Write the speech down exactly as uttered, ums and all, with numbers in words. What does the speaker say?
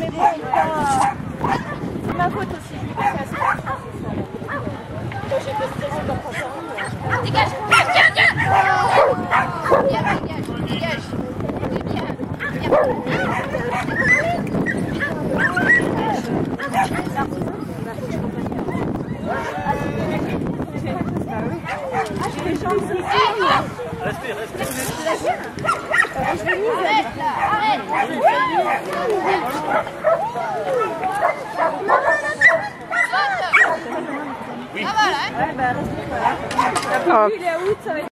C'est ma faute aussi, je lui fais ça. J'ai posté sur ton profil. Dégage, dégage, dégage, dégage, dégage, dégage, Restez, restez. arrête là, arrête. Oui. Ça va là, hein? Ouais, bah restez là. La plus, il est à août, ça va être...